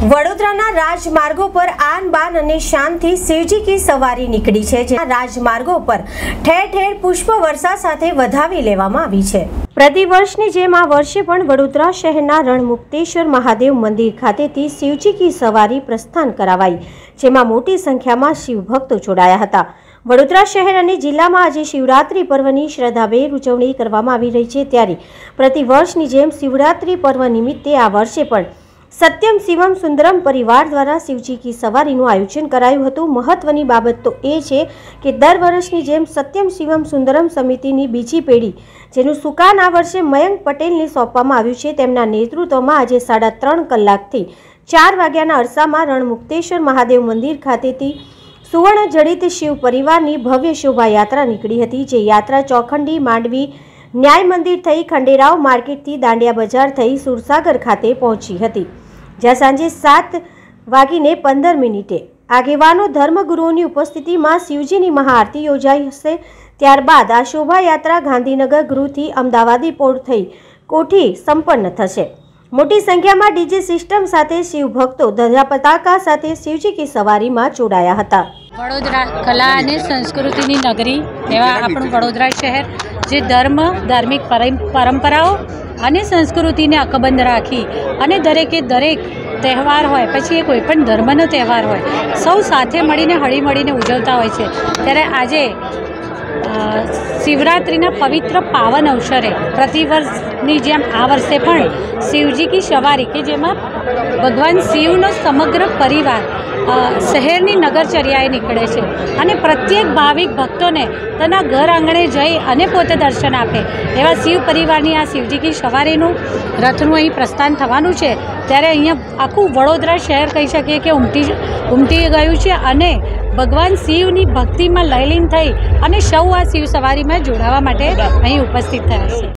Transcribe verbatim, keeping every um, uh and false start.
વડોદરાના રાજમાર્ગો પર આન બાન અને શાનથી શિવજી કી સવારી નીકળી છે, જ્યાં રાજમાર્ગો પર ઠેર ઠેર પુષ્પ વર્ષા સાથે વધાવી લેવામાં આવી છે। પ્રતિવર્ષની જેમ આ વર્ષે પણ વડોદરા શહેરના રણમુક્તેશ્વર મહાદેવ મંદિર ખાતેથી શિવજી કી સવારી પ્રસ્થાન કરાવાઈ, જેમાં મોટી સંખ્યામાં શિવ ભક્તો જોડાયા હતા। વડોદરા શહેર અને જિલ્લામાં આજે શિવરાત્રી પર્વની શ્રદ્ધાભેર ઉજવણી કરવામાં આવી રહી છે, ત્યારે પ્રતિવર્ષની જેમ શિવરાત્રી પર્વ નિમિત્તે આ વર્ષે પણ સત્યમ શિવમ સુંદરમ પરિવાર દ્વારા શિવજી કી સવારીનું આયોજન કરાયું હતું। મહત્વની બાબત તો એ છે કે દર વર્ષની જેમ સત્યમ શિવમ સુંદરમ સમિતિની બીજી પેઢી, જેનું સુકાન આ વર્ષે મયંક પટેલને સોંપવામાં આવ્યું છે, તેમના નેતૃત્વમાં આજે સાડા ત્રણ કલાકથી ચાર વાગ્યાના અરસામાં રણમુક્તેશ્વર મહાદેવ મંદિર ખાતેથી સુવર્ણ જડિત શિવ પરિવારની ભવ્ય શોભાયાત્રા નીકળી હતી, જે યાત્રા ચોખંડી માંડવી ન્યાય મંદિર થઈ ખંડેરાવ માર્કેટથી દાંડિયા બજાર થઈ સુરસાગર ખાતે પહોંચી હતી, જ્યાં સાંજે સાત વાગીને પંદર મિનિટે આગેવાનો ધર્મગુરુઓની ઉપસ્થિતિમાં શિવજીની મહાઆરતી યોજાઈ હશે। ત્યારબાદ આ શોભાયાત્રા ગાંધીનગર ગૃહથી અમદાવાદી પોર્ટ થઈ કોઠી સંપન્ન થશે। મોટી સંખ્યામાં ડીજે સિસ્ટમ સાથે શિવ ભક્તો ધજા પતાકા સાથે શિવજી કી સવારીમાં જોડાયા હતા। વડોદરા કલા અને સંસ્કૃતિની નગરી એવા આપણું વડોદરા શહેર, જે ધર્મ ધાર્મિક પરંપરાઓ અને સંસ્કૃતિને અકબંધ રાખી અને દરેકે દરેક તહેવાર હોય, પછી એ કોઈ પણ ધર્મનો તહેવાર હોય, સૌ સાથે મળીને હળી મળીને ઉજવતા હોય છે। ત્યારે આજે શિવરાત્રિના પવિત્ર પાવન અવસરે પ્રતિવર્ષની જેમ આ વર્ષે પણ શિવજી કી સવારી, કે જેમાં ભગવાન શિવનો સમગ્ર પરિવાર શહેરની નગરચર્યાએ નીકળે છે અને પ્રત્યેક ભાવિક ભક્તોને તેના ઘર આંગણે જઈ અને પોતે દર્શન આપે એવા શિવ પરિવારની આ શિવજી કી સવારીનું રથનું અહીં પ્રસ્થાન થવાનું છે। ત્યારે અહીંયા આખું વડોદરા શહેર કહી શકીએ કે ઉમટી ઉમટી ગયું છે અને ભગવાન શિવની ભક્તિમાં લયલીન થઈ અને સૌ આ શિવ સવારીમાં જોડાવા માટે અહીં ઉપસ્થિત થયા છે।